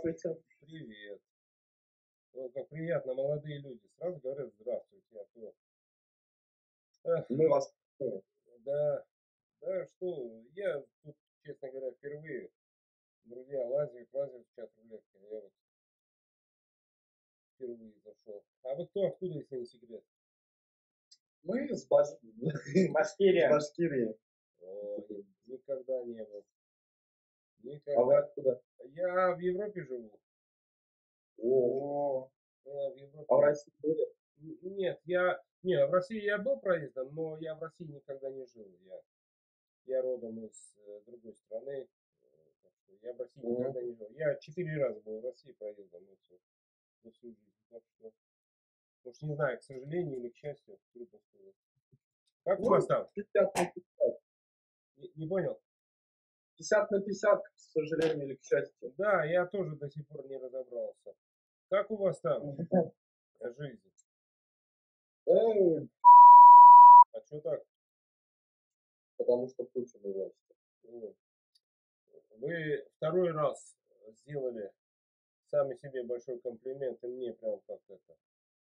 Здравствуйте. Привет. Вот как приятно, молодые люди. Сразу говорят здравствуйте. Эх, Мы вас да, да, что, я тут, честно говоря, впервые, друзья, лазят в чат рулетки. Я вот впервые зашел. А вы кто, откуда, если не секрет? Мы с Башкирии. Ой, никогда не был. А вы Никогда. откуда? Я в Европе живу. О, В а в Европе. России были? Нет, не, в России я был проездом, но я в России никогда не жил. Я родом из другой страны. Так что я в России Мгм. никогда не жил. Я 4 раза был в России проездом на всю жизнь. Так что, уж не знаю, к сожалению или к счастью, трудно сказать. Как у вас Ну, там? 50 на 50. Не понял? 50 на 50, к сожалению или к счастью. Да, я тоже до сих пор не разобрался. Как у вас там Мгм. жизнь? Эй, А что так? потому что Путин власть. Ну, Вы второй раз сделали сами себе большой комплимент, и мне прям как это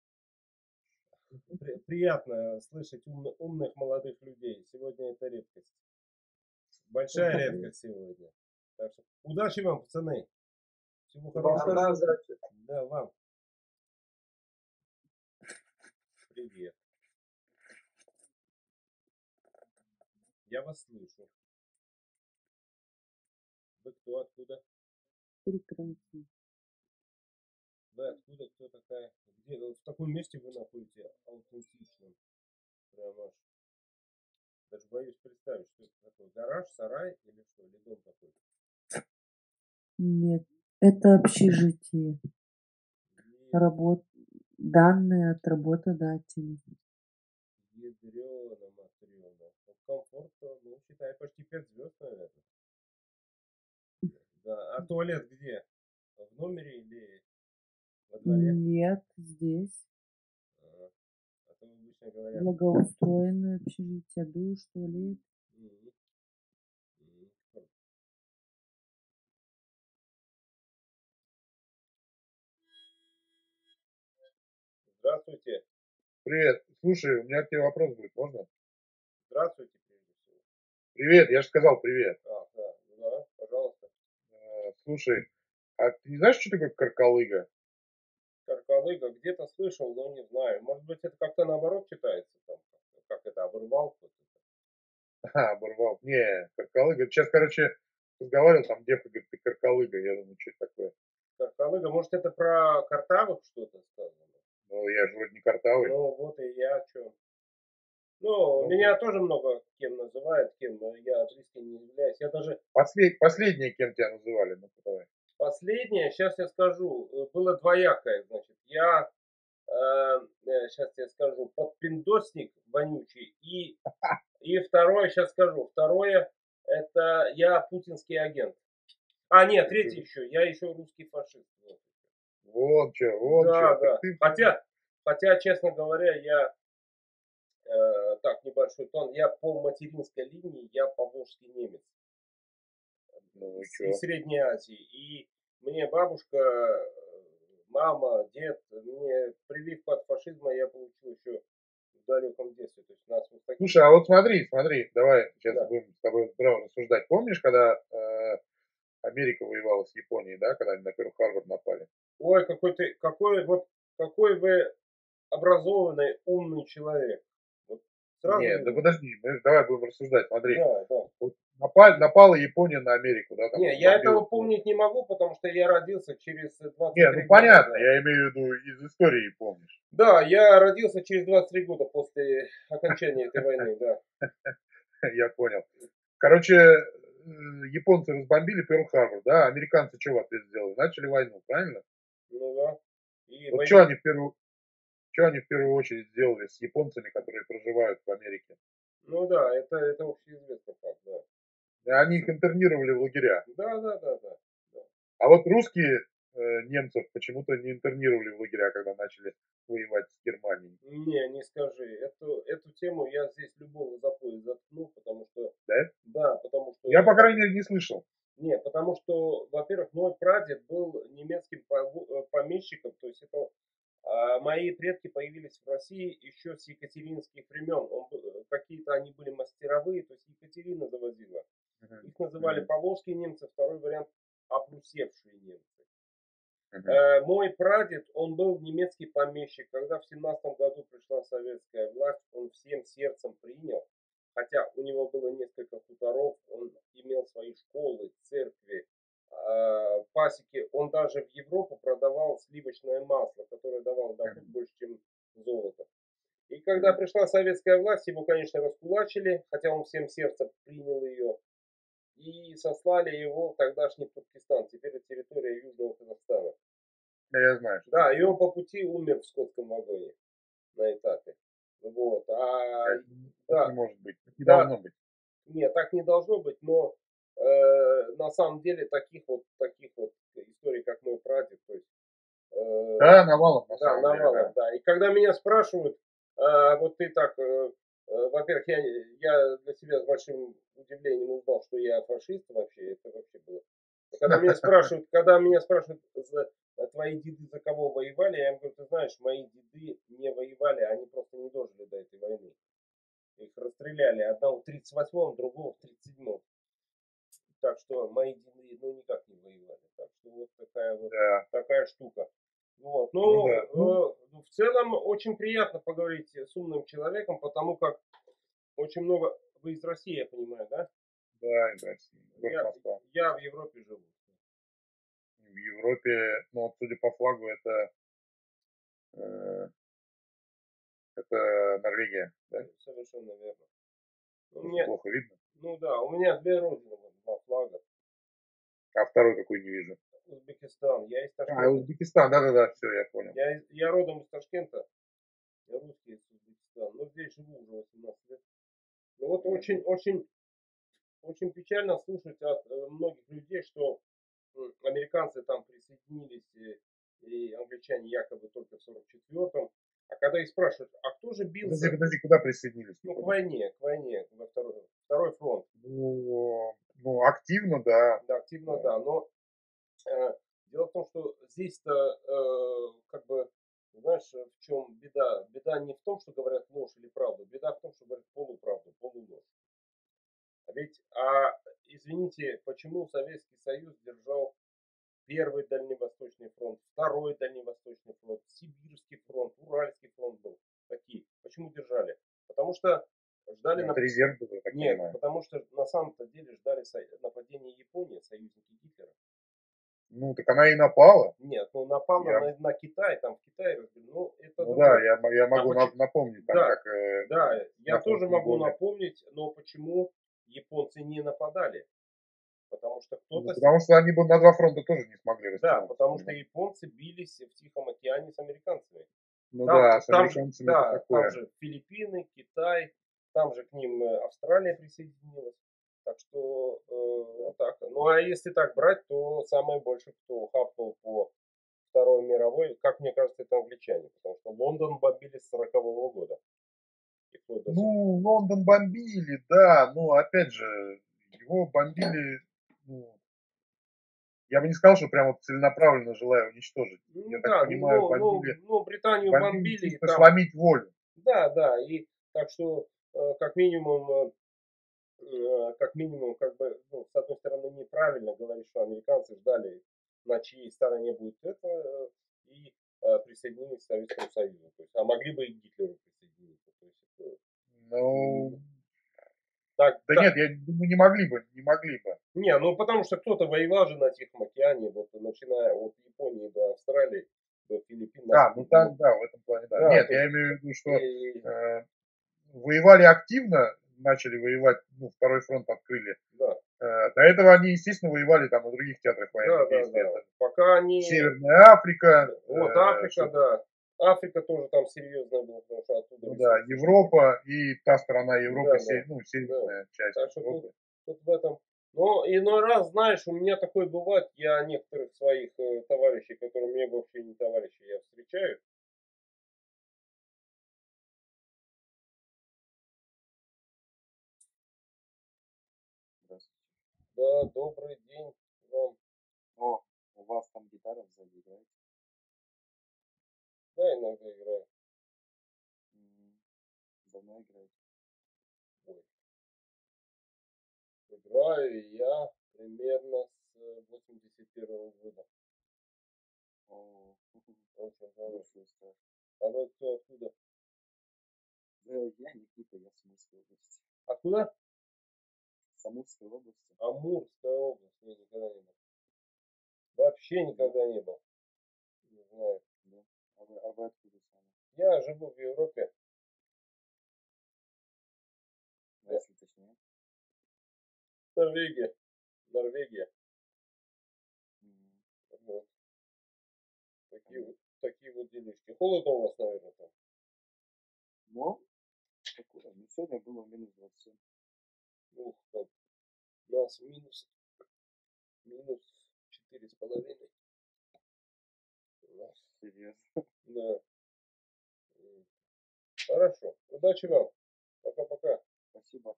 приятно слышать умных молодых людей. Сегодня это редкость. Большая редкость сегодня. Так что удачи вам, пацаны. Всего Вам хорошего. тоже удачи. Да, вам. Привет. Я вас слышу. Вы кто, откуда? Прекрасно. Вы откуда, кто такая? Где, в каком месте вы находите аутентичным? Прям аж. Даже боюсь представить, что это такое. Гараж, сарай или что? Или дом какой-то? Нет, это общежитие. Е- Данные от работодателей. Ядрёна матрёна. Вот комфортно, ну, считай, почти 5 звезд, наверное. Да. А туалет где? В номере или во дворе? Нет, здесь Ага. А то обычно говорят. благоустроенное общежитие, душ, туалет. Мгм. Мгм. Здравствуйте. Привет. Слушай, у меня к тебе вопрос будет, можно? Здравствуйте, прежде всего. Привет, я же сказал привет. Да, ну да, пожалуйста. Слушай, а ты не знаешь, что такое каркалыга? Каркалыга где-то слышал, но не знаю. Может быть, это как-то наоборот читается там, как это, обрывал кто-то. Оборвал. Не, каркалыга. Сейчас, короче, разговаривал, там девка говорит, ты каркалыга. Я думаю, что это такое? Каркалыга, может, это про картавых что-то сказано? Ну, я же вроде не картавый. Ну, вот и я о чем. Ну, Ну, меня тоже много кем называют, кем я близко не являюсь. Я даже последнее, кем тебя называли, ну давай. последнее, сейчас я скажу, было двоякое, значит. Сейчас я скажу, подпиндосник вонючий. И второе, сейчас скажу, второе, это я путинский агент. А, нет, третий еще, я еще русский фашист. Вот. Вот что, вот что. Да, Так да. ты Хотя, честно говоря, так, небольшой тон, я по материнской линии, я поволжский немец ну и из что? Средней Азии. И мне бабушка, мама, дед, мне прививку от фашизма я получил еще в далеком детстве. То есть у нас вот такие. Слушай, а вот смотри, давай сейчас Да. будем с тобой здраво рассуждать. Помнишь, когда Америка воевала с Японией, да, когда они на Перл-Харбор напали? Ой, какой вы образованный, умный человек. Вот сразу Нет, да видно. подожди, давай будем рассуждать. Смотри, Да, да. вот напала Япония на Америку, да, там Не, я этого разбомбила. помнить не могу, потому что я родился через Не, 23 ну года. понятно, Да. я имею в виду из истории помнишь. Да, я родился через 23 года после окончания этой войны, да. Я понял. Короче, японцы разбомбили Перл-Харбор, да, американцы что в ответ сделали? Начали войну, правильно? Ну да. И Вот войну. что они в первую очередь сделали с японцами, которые проживают в Америке? Ну да, это общеизвестный факт, да. Они их интернировали в лагеря. Да, да, да, да. Да. А вот русские немцев почему-то не интернировали в лагеря, когда начали воевать с Германией. Не скажи. Эту тему я здесь любого за пояс заткну, потому что, Да? да, потому что Я, по крайней мере, не слышал. Нет, потому что, во-первых, мой прадед был немецким помещиком, то есть это мои предки появились в России еще с екатеринских времен. Какие-то они были мастеровые, то есть Екатерина завозила. Мгм. Их называли Мгм. поволжские немцы, второй вариант обрусевшие немцы. Мгм. Мой прадед, он был немецкий помещик. Когда в 17 году пришла советская власть, он всем сердцем принял. Хотя у него было несколько хуторов, он имел свои школы, церкви, пасеки. Он даже в Европу продавал сливочное масло, которое давало доход Мгм. больше, чем золото. И когда Мгм. пришла советская власть, его, конечно, раскулачили, хотя он всем сердцем принял ее. И сослали его в тогдашний Туркестан, теперь это территория Южного Казахстана. Да, я знаю, что Да, это и он такое. по пути умер в скотском вагоне на этапе. Вот. Блядь, так не Да, может быть, так не да, должно быть. нет, так не должно быть, но на самом деле таких вот историй, как мой прадед, то есть, Да, навалом на да, самом деле, навалом, да. да. И когда меня спрашивают, вот ты так, во-первых, я для себя с большим удивлением узнал, что я фашист вообще, это вообще было. Когда меня спрашивают, твои деды за кого воевали, я им говорю, ты знаешь, мои деды не воевали, они просто не дожили до этой войны. Их расстреляли, одного в 38-м, другого в 37-м. Так что мои деды, ну, никак не воевали. Так что вот Да, такая штука. Вот. ну да. Ну, В целом очень приятно поговорить с умным человеком, потому как очень много... Вы из России, я понимаю, да? да, да, город Я, Москва. я в Европе живу. В Европе, ну, вот судя по флагу, э, это Норвегия, да? Совершенно верно. У Просто меня, плохо видно. ну да, у меня две родины, вот, два флага. А второй какой не вижу. Узбекистан, я из А, Ташкента. Узбекистан, да-да-да, все, я понял. Я родом из Ташкента, я русский из Узбекистана. Но здесь живу уже 18 лет. Ну вот Мгм. очень печально слушать от многих людей, что американцы там присоединились и англичане якобы только в 44-м. А когда их спрашивают, а кто же Подожди, бился, подожди, куда присоединились-то, ну, куда? к войне, во второй фронт, Ну, активно, да. да, активно, Да. да, но Э, дело в том, что здесь-то, как бы, знаешь, в чем беда? Беда не в том, что говорят ложь или правду, беда в том, что говорят полуправду, полуложь. А ведь, извините, почему Советский Союз держал первый Дальневосточный фронт, второй Дальневосточный фронт, Сибирский фронт, Уральский фронт был? Такие. Почему держали? Потому что ждали Ну, это резерв был, я так Нет, понимаю. потому что на самом-то деле ждали нападения Японии, союзники Гитлера. Ну, так она и напала. Нет, ну напала Я, на Китай, там в Китае разбили. Ну, это ну да, другой. я А могу почему? напомнить, там Да, как да, я на тоже функции могу боя. напомнить, но почему японцы не нападали? Потому что Ну, кто-то... потому что они бы на два фронта тоже не смогли Да, растянуться, потому что понимаешь? японцы бились в Тихом океане с американцами. Ну да, с Там же, американцами это да, там такое. же Филиппины, Китай, там же к ним Австралия присоединилась. Так что вот так. Ну а если так брать, то самое больше, кто хапнул по Второй мировой, как мне кажется, это англичане, потому что Лондон бомбили с 40-го года. И вплоть до Ну, Лондон бомбили, да, но опять же, его бомбили, ну, я бы не сказал, что прям вот целенаправленно желая уничтожить. Я Ну так да, понимаю, бомбили, Британию бомбили бомбили, и чисто там, сломить волю. да, да, и так что, как минимум, как бы, ну, с одной стороны, неправильно говорить, что американцы ждали, на чьей стороне будет это, и присоединились к Советскому Союзу. То есть, а могли бы и к Гитлеру присоединиться. То есть, Ну, так, да так, нет, я думаю, не могли бы, не могли бы. Не, ну потому что кто-то воевал же на Тихом океане, вот начиная от Японии до Австралии, до Филиппин, А, ну ну, там, да, в этом плане, да. да, Нет, то я есть, имею в виду, что и, воевали активно, начали воевать, ну, второй фронт открыли. да, До этого они, естественно, воевали там на других театрах военных действий. да, Это пока они, Северная Африка, вот Африка, что там, да, Африка тоже там серьезная была, потому что оттуда ну да, ресурсы шли. Европа и та сторона Европы, Да, ну, да, северная часть так что Европы. тут в этом, но иной раз, знаешь, у меня такое бывает, я некоторых своих товарищей, которые мне вообще не товарищи, я встречаю, Да, добрый день вам. О, у вас там гитара сзади играет? Да, иногда играю. Давно играете? Ой. Играю я примерно с 81 года. О, Очень давно. ничего страшного. А вы кто откуда? Да, я Никита, я с Амурской области. Откуда? С Амурской области? Амурская область. Я никогда не был. Вообще никогда не был. Не знаю. Да. А вы откуда сами? Я живу в Европе. Ну, если точнее. Норвегия. Норвегия. М, Вот. Такие вот делишки. Холодно у вас, наверное, там. Ну, такое. Ну, сегодня было минус 27. Ух, как. У нас минус 4,5. У нас, Серьезно. да. Хорошо. Удачи вам. Пока-пока. Спасибо.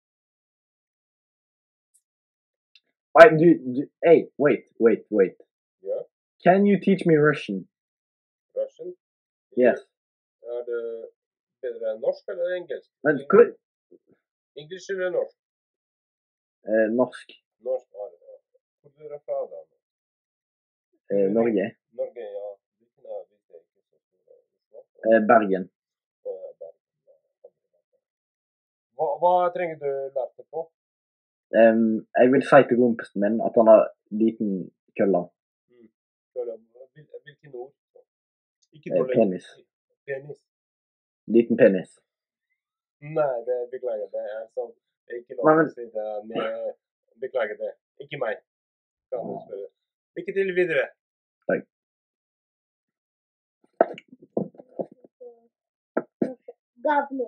Hey, wait. Yeah. Can you teach me Russian? Russian. Yes. Är det bättre norsk eller engelsk? Good. English eller norsk? Norsk. Norsk, ja. Hvor er dere fra, da? Norge. Norge, ja. Hvilken er det ikke så stor? Oslo? Bergen. Å, ja, Bergen. Hva trenger du lært det på? Jeg vil si til kompisen min at han har liten kølle. Hvilken ord? Ikke dårlig. Penis. Penis. Liten penis. Nei, beklager. Det er sånn. Det er ikke lov Men- å si det med. Beklager det. Ikke meg. Kan du spørre. Lykke til videre. Takk. Говно.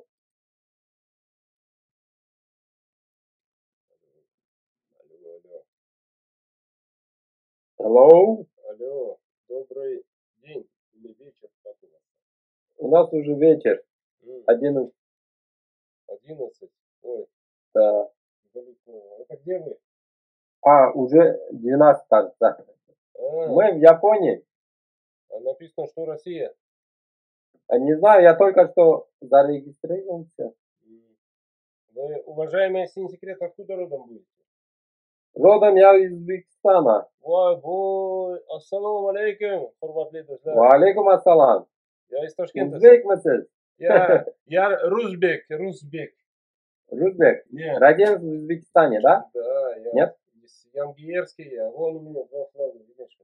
Алло. Hello, Алло. Добрый день или вечер. Как у вас? у нас уже вечер, 11, 11. Ой, да. далеко. Это где вы? Уже 12, кажется. А, Мы в Японии. написано, что Россия. Не знаю, я только что зарегистрировался. Вы, уважаемые, если не секрет, откуда родом будете? Родом я из Узбекистана. Vay, assalomu alaykum, hurmatli do'stlar. Валейкум ассалам. Я из Toshkentda. Узбекмisiz? Я Rusbek. Узбек. Нет. Родился в Узбекистане, да? Да, я Нет? из Янгиерский, а вон у меня два флага, видишь?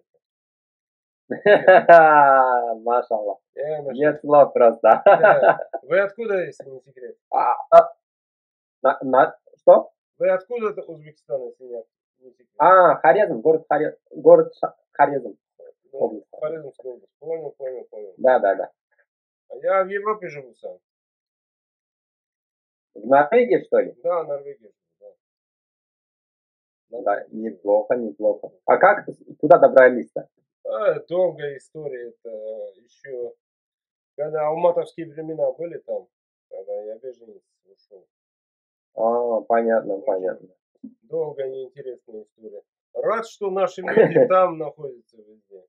Машаллах. Маша. Нет слов просто. Да. Вы откуда, если не секрет? Что? Вы откуда Узбекистана, если не секрет? Хорезм, город Хорезм. Ну, область. Хорезмская область. Понял. Да. А я в Европе живу сам. В Норвегии, что ли? Да, Норвегия. Да. Да, неплохо. А как туда добрались-то? Долгая история. Это еще, когда алматовские времена были там, когда я беженец ушел. Понятно. Долгая, неинтересная история. Рад, что наши люди там находятся везде.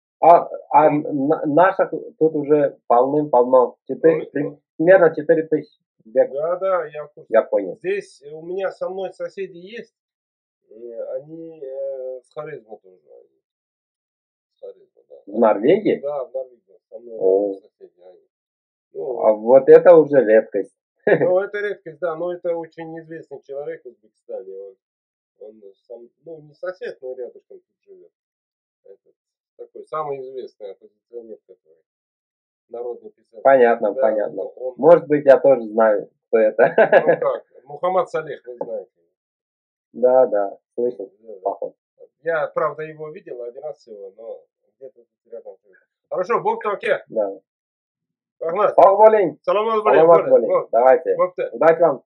Наших тут уже полным-полно. Примерно 4000 век Да, я в курсе. в Японии. Здесь у меня со мной соседи есть. И они с Хорезма тоже. С Хорезма, да. В Норвегии? Да, в Норвегии. Со мной О. соседи. Они. Вот это уже редкость. Ну, это редкость, да, но это очень известный человек в Узбекистане. Он сам, ну, не сосед, но рядышком тут живет. Этот, такой самый известный оппозиционер, который народный писатель. Понятно. Он, Может быть, я тоже знаю, кто это. ну как, Мухаммад Салех, вы знаете. Да, слышал. Да. Я, правда, его видел один раз всего, но где-то тут рядом. Хорошо, Бог токе. Да. Ахмад. Похвалень. Саламат Саламат алейкум. алейкум. Давайте. Бог-то. Удачи вам.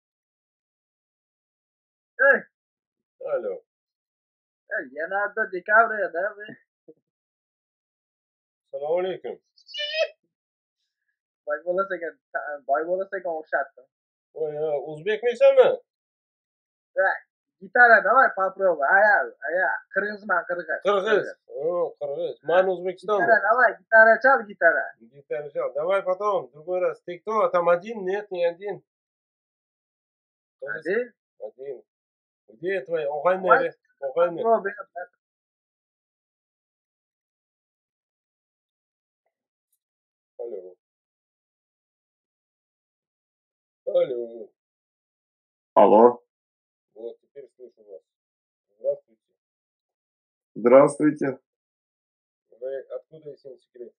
Алло. Leonardo DiCaprio, да, вы? Салам алейкум. Boy bo'lasagan o'xshatdim. Ой, o'zbekmisanmi? Гитара давай попробуй. Кыргызман, кыргыз. Кыргыз. Кыргыз. Ман Узбекистан. Гитара давай, гитара чал, гитара. Гитару взял. Давай потом, в другой раз. Ты кто? Там один? Нет, не один. Один? Один. Где твои? Огайнеры. Огайнеры. Попробуй. Алло. Алло. Алло, Вот, теперь слышу вас. Здравствуйте. здравствуйте. Вы откуда, если не секрет?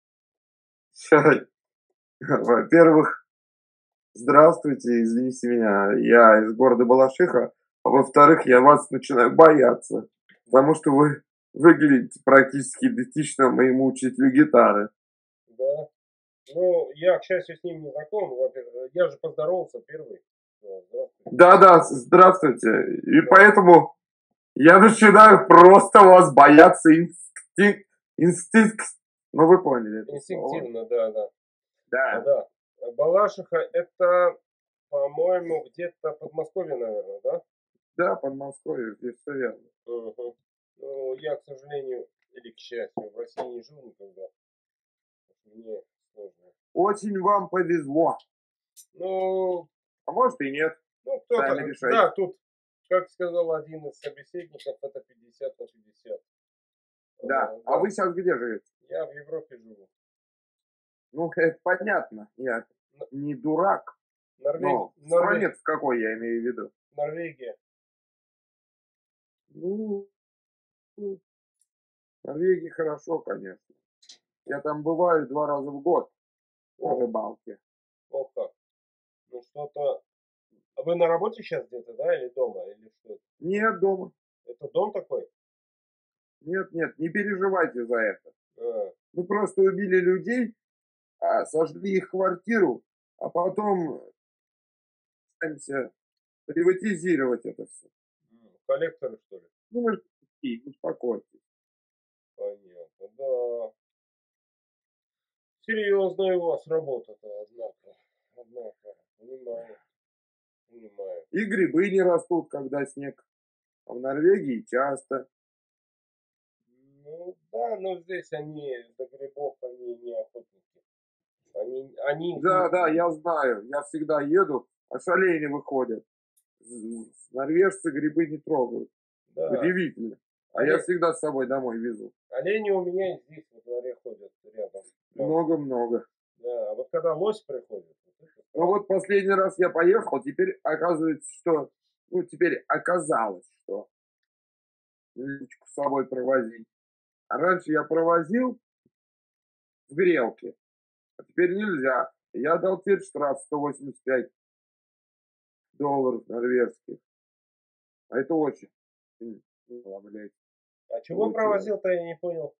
Во-первых, здравствуйте, извините меня, я из города Балашиха, а во-вторых, я вас начинаю бояться, потому что вы выглядите практически идентично моему учителю гитары. Да. Ну, я, к счастью, с ним не знаком. Во-первых, я же поздоровался первый. Здравствуйте. Да-да, здравствуйте, и поэтому я начинаю просто вас бояться инстинкт, ну вы поняли это слово. Инстинктивно, да. Да. Да. Балашиха это, по-моему, где-то Подмосковье, наверное, да? Да, Подмосковье, здесь все верно. Угу. Ну, я, к сожалению, или к счастью, в России не жил никогда. Мне сложно. Очень вам повезло. Ну, А может и нет. кто-то. Сами решайте. Да, тут, как сказал один из собеседников, это 50 на 50. Да. А вы сейчас где живете? Я в Европе живу. Ну, это понятно. Я не дурак. Но стране в какой я имею в виду? Норвегия. Ну, Норвегии хорошо, конечно. Я там бываю 2 раза в год на рыбалке. Вот как. Ну, что-то... А вы на работе сейчас где-то, да, или дома, или что? Нет, дома. Это дом такой? Нет, не переживайте за это. А. Мы просто убили людей, сожгли их квартиру, а потом пытаемся приватизировать это все. Коллекторы, что ли? Ну, мы же успокойтесь. Понятно, да. Серьезная у вас работа-то, однако. Понимаю. И грибы не растут, когда снег. А в Норвегии часто. Ну, да, но здесь они, до грибов, они не охотники. Они... Да, я знаю. Я всегда еду, а олени выходят. Норвежцы грибы не трогают. Да. Удивительно. А я всегда с собой домой везу. Олени у меня и здесь во дворе ходят рядом. Много-много. Да, а вот когда лось приходит... Ну вот последний раз я поехал, теперь оказывается, что... Ну, теперь оказалось, что личку с собой провозить. А раньше я провозил в грелке, а теперь нельзя. Я дал теперь штраф $185 норвежских. А это очень. А чего провозил-то, я не понял.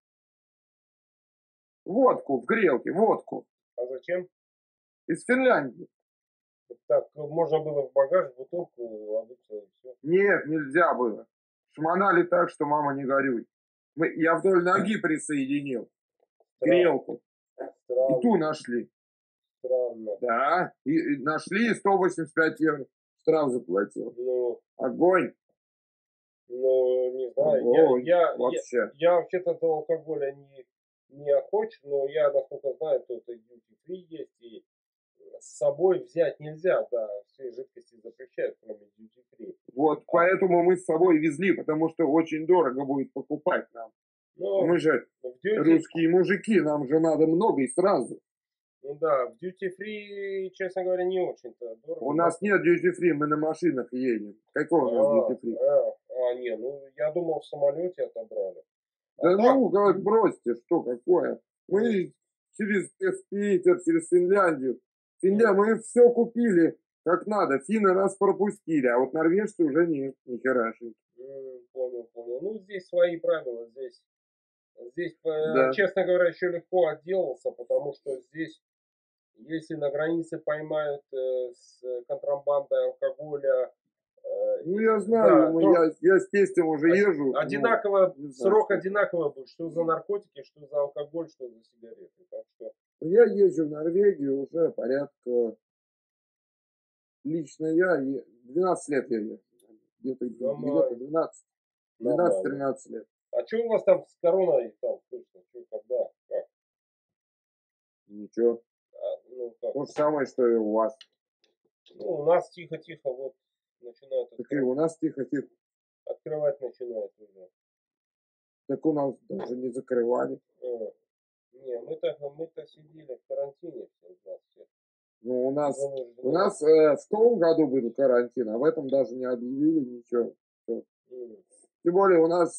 Водку в грелке, водку. А зачем? Из Финляндии. Так, можно было в багаж, в бутылку, обычно и все. Нет, нельзя было. Шмонали так, что мама не горюй. Я вдоль ноги присоединил. Грелку. Странно. И ту нашли. Странно. Да, и нашли, 185 евро штраф заплатил. Ну, огонь. Ну, не знаю. Огонь. Я Вообще. вообще-то до алкоголя не охоч, но я, насколько знаю, тут и duty free есть, и с собой взять нельзя, да, все жидкости запрещают, кроме duty free. Вот поэтому мы с собой везли, потому что очень дорого будет покупать нам. Ну, Мы же русские мужики, нам же надо много и сразу. Ну да, в duty free, честно говоря, не очень-то дорого. У нас нет duty free, мы на машинах едем. Какого у нас duty free? Не, ну я думал, в самолете отобрали. Да ну, как бросьте, что какое. Мы через Питер, через Финляндию. Мы все купили как надо. Финны нас пропустили, а вот норвежцы уже нет, ни херашеньки. Понял. Ну, здесь свои правила. Здесь, Да. честно говоря, еще легко отделался, потому что здесь, если на границе поймают с контрабандой алкоголя... Ну, я знаю, да, я с тестем уже езжу. Одинаково, срок одинаково будет, что за наркотики, что за алкоголь, что за сигареты. Так что... Я езжу в Норвегию уже порядка... Лично я 12 лет я езжу. где-то Нормально. 12, Нормально. 12-13 лет. А что у вас там с короной там слышно? Что, когда? Как? Ничего. Ну, как? То же самое, что и у вас. Ну, у нас тихо-тихо вот начинают Так и у нас тихо-тихо. открывать начинают уже. Так у нас даже не закрывали. Не, мы-то сидели в карантине все из нас всех. Ну, у нас Вынуждены. в том году был карантин, а в этом даже не объявили ничего. М. Тем более у нас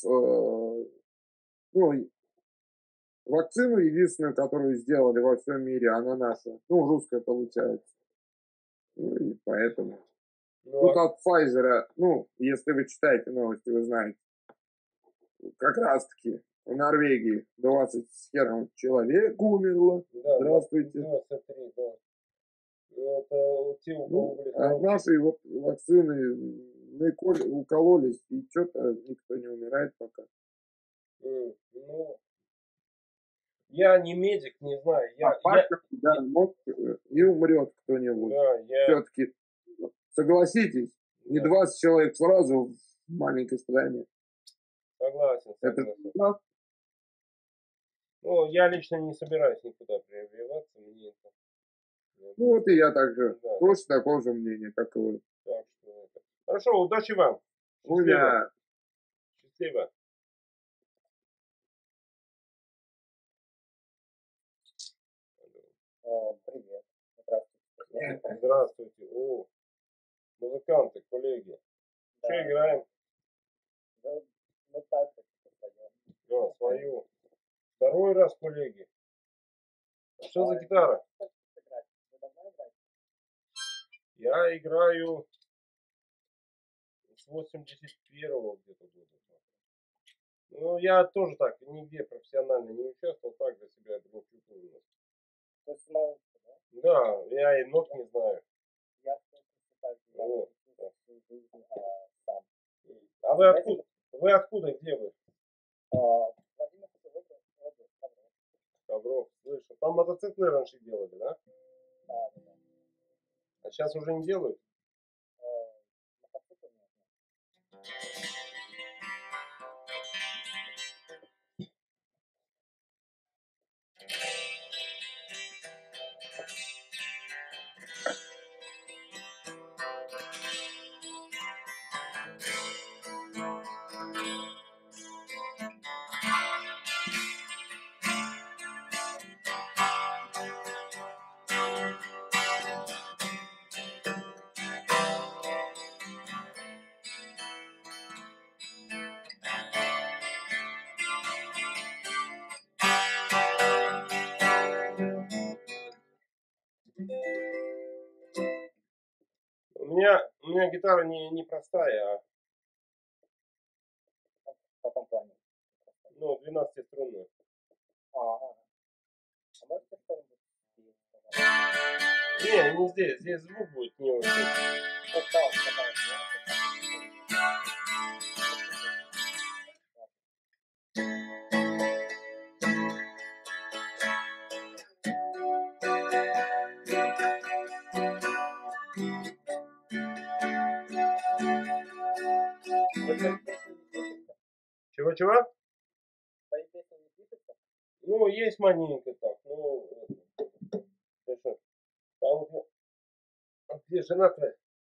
вакцину единственную, которую сделали во всем мире, она наша. Ну, русская получается. Ну и поэтому. Ну, Тут от Pfizer, ну, если вы читаете новости, вы знаете, как раз таки в Норвегии 20 с хером человек умерло. да, Здравствуйте. 23, да. Это те, у кого Ну, были от хорошие. нашей вот вакцины укололись, и что-то никто не умирает пока. Ну, я не медик, не знаю. Может, и умрет кто-нибудь. Все-таки, согласитесь, не 20 человек сразу в маленькой стране. Согласен. Это Ну, я лично не собираюсь никуда прививаться, мне это. ну вот и я также. Да. Точно такого же мнения, как и вы. Так что это. Хорошо, удачи вам. Уля. Счастливо. Привет. Здравствуйте. Здравствуйте. О, музыканты, коллеги. Что играем? Ну так, Свою. Второй раз, коллеги. Что за гитара? Я играю с 81-го где-то года. Ну, я тоже так, нигде профессионально не участвовал, так для себя дружу. То есть, ну, Да, я и нот не знаю. я так Вот. всю жизнь сам. А вы откуда? Вы откуда? Где вы? Владимир Ковров, слышу. Там мотоциклы раньше делали, да? Да. А сейчас уже не делают? Мотоцикл нет. У меня гитара не простая, В каком плане? ну, 12-струнная. А можете что-нибудь Не здесь. Здесь звук будет не очень. Чего? Ну, есть маленько так. Ну, ты что? Там где жена твоя?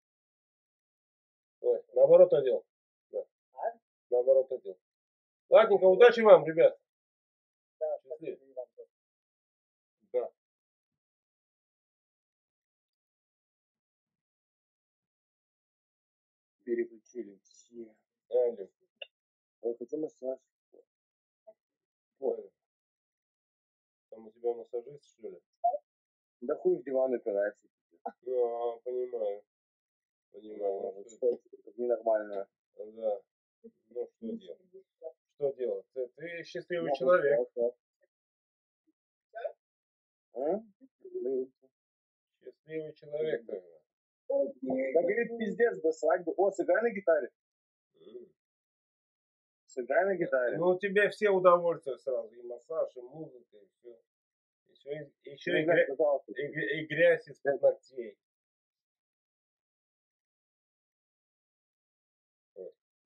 Ой, наоборот одел. Да. Наоборот одел. Ладненько, удачи вам, ребят. Счастливо. Да. Переключили все. Алло. Я хочу массаж. Ой. Там у тебя массажист, что ли? Да хуй в диван упирается. Понимаю. Ну, что, ненормально. Да. Ну, что делать? Что делать? Ты счастливый человек. Счастливый человек, наверное. Да, говорит, пиздец, до свадьбы. О, сыграй на гитаре. Сыграй на гитаре. Ну, у тебя все удовольствия сразу. И массаж, и музыка, и все. Еще и грязь из-под ногтей.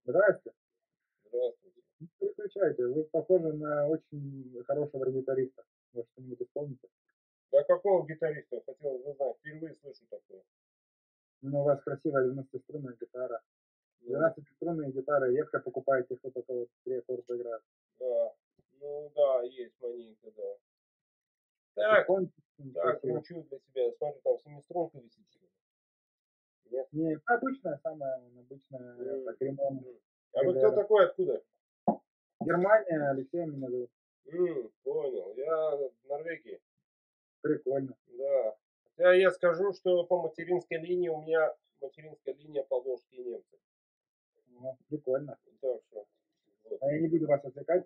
Здравствуйте. Здравствуйте. Не переключайте, вы похожи на очень хорошего гитариста. Может, что-нибудь исполните? Да какого гитариста? Хотел бы знать. Впервые слышу такое. Ну, у вас красивая 12-струнная гитара. Ну, 12-струнные гитары редко покупаете, кто только вот 3 аккорда играет. да. Ну да, есть маненько, да. Так, Исполните так, красиво. кручу для себя. Смотрю, там семиструнка висит. что ли? Нет? Не, обычная, самая обычная, М, так, ремонт. м. А вы кто такой, откуда? Германия, Алексей меня зовут. Понял. Я в Норвегии. Прикольно. Да. Хотя я скажу, что по материнской линии у меня материнская линия поволжские немцы. Ну, прикольно. Так что, вот. А я не буду вас отвлекать.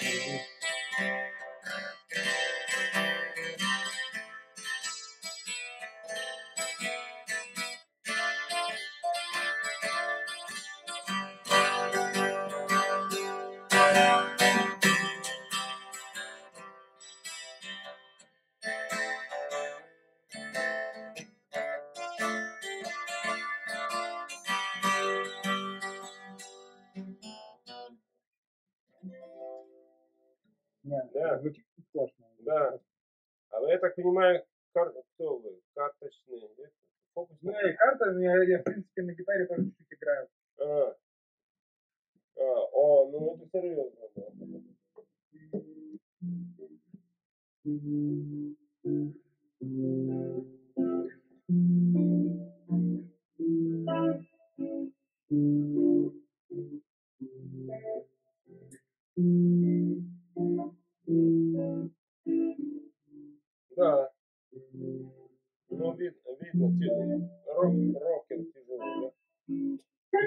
Нет, Да. звучит сложно. Да. А вы, я так понимаю, кто вы? Карточные? Ну, Фокусные? и карта, я, в принципе, на гитаре тоже чуть-чуть играю. А, ну это серьезно, да. Да. Ну, видно, рокер тяжелый, да?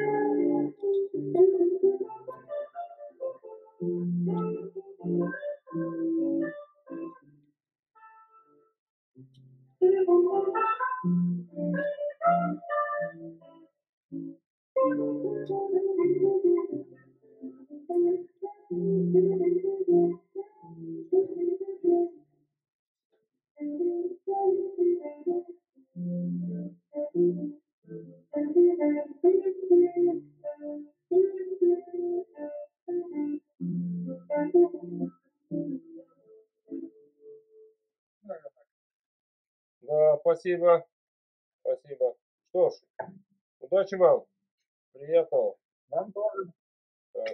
Да, спасибо. Спасибо. Что ж, удачи вам. Приятного. Вам тоже. Так.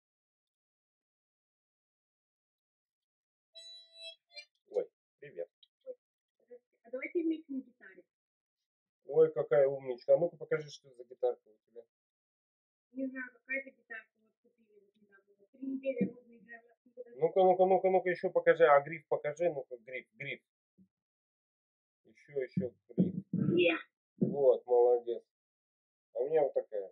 Ой, привет. А давайте вместе на гитаре. Ой, какая умничка. А ну-ка покажи, что за гитарка у тебя. Не знаю, какая-то гитарка вот купили вот недавно. Вот 3 недели ровно играла. Ну-ка, еще покажи. А гриф покажи. Ну-ка, гриф. Еще гриф. Yeah. Вот, молодец. А у меня вот такая.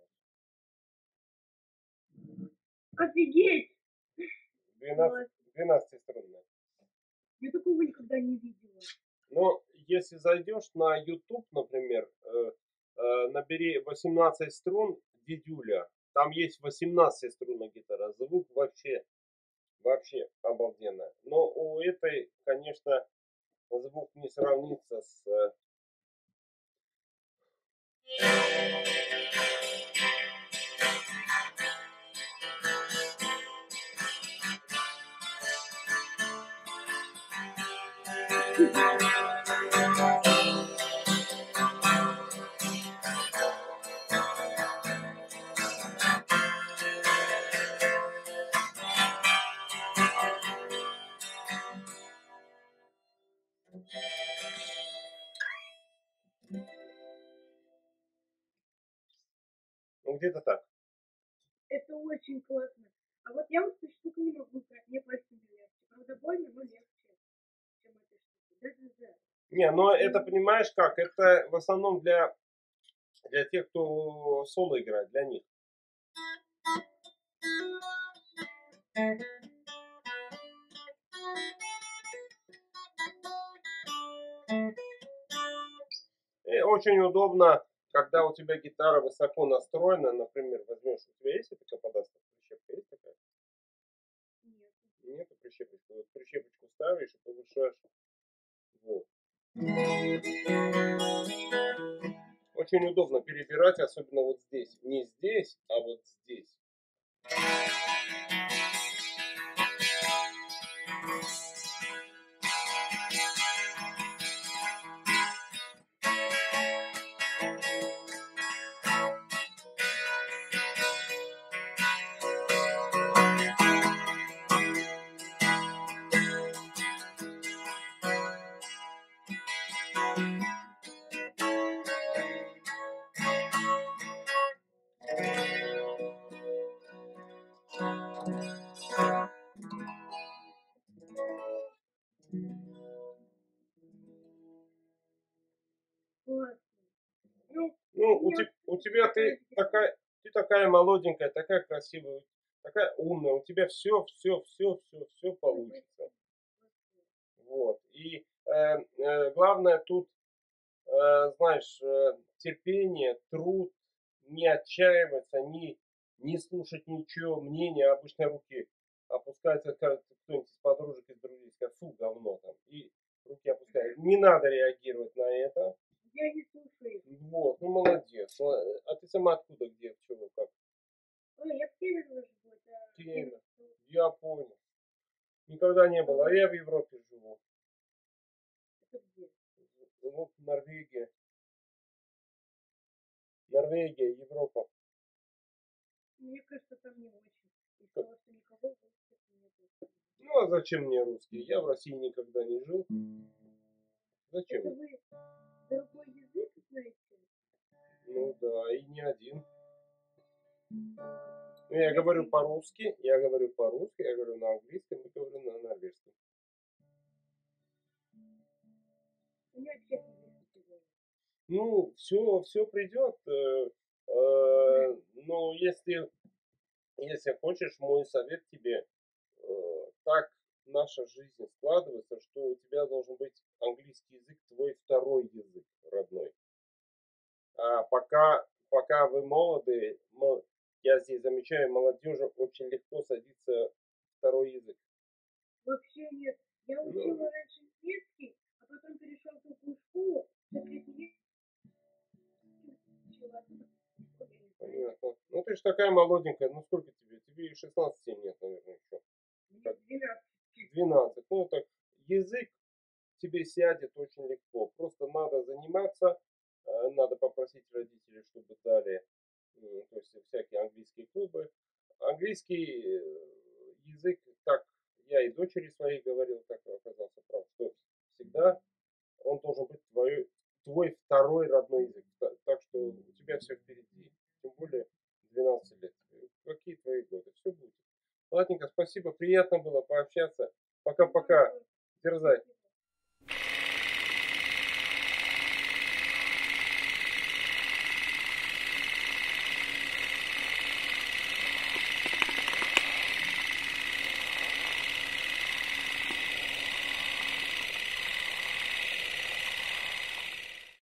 Офигеть! 12-струнная. Я такого никогда не видела. Но если зайдешь на YouTube, например, набери 18 струн дидюля. Там есть 18 струнная гитара. Звук вообще обалденная. Но у этой, конечно, звук не сравнится с... Ну, где-то так. Это очень классно. А вот я вот эту штуку не могу играть, мне просто не легче. Правда, больно, но легче, чем эта штука. Да-да-да. Не, но это, понимаешь как, это в основном для тех, кто соло играет, для них. И очень удобно, когда у тебя гитара высоко настроена, например, возьмешь, у тебя есть такая подастка, прищепка есть такая? Нет. Нету прищепочки, вот прищепочку ставишь и повышаешь. Вот. Очень удобно перебирать, особенно вот здесь. Не здесь, а вот здесь. Классно. Ну, Ну, у меня у тебя ты такая молоденькая, такая красивая, такая умная, у тебя все получится. Вот. И главное тут, знаешь, терпение, труд, не отчаиваться, не слушать ничего, мнения. Обычно руки опускаются, как кто-нибудь из подружек, из друзей скажет, фу, говно там. И руки опускают. Не надо реагировать на это. я не слушаю. Вот, ну молодец. А ты сама откуда, где, чего, как? Ой, я в Северном живу. Это Север. Я понял. Никогда не был. А я в Европе живу. это где? Вот Норвегия. Норвегия, Европа. Мне кажется, там не очень. Из того, что никого в русских нету. Ну а зачем мне русский? Я в России никогда не жил. Зачем? Это вы другой язык знаете? Ну да, и не один. Ну, я говорю по-русски, я говорю на английском и говорю на норвежском. У меня вообще английский говорит. Ну, все придет. Но если хочешь, мой совет тебе, так наша жизнь складывается, что у тебя должен быть английский язык твой второй язык родной. А пока вы молоды, я здесь замечаю, молодежи очень легко садится второй язык. Вообще нет. Я учила раньше немецкий, а потом перешел в другую школу. За 3 месяца учила. Понятно. Ну ты же такая молоденькая, ну сколько тебе? Тебе и 16 нет, наверное, еще. Мне 12. 12. Ну так, язык тебе сядет очень легко. Просто надо заниматься, надо попросить родителей, чтобы дали, то есть всякие английские клубы. Английский язык, так я и дочери своей говорил, так оказался прав, что всегда он должен быть твой второй родной язык. Так что у тебя все впереди. Тем более 12 лет. Какие твои годы? Все будет. Ладненько, спасибо. Приятно было пообщаться. Пока-пока. Дерзай.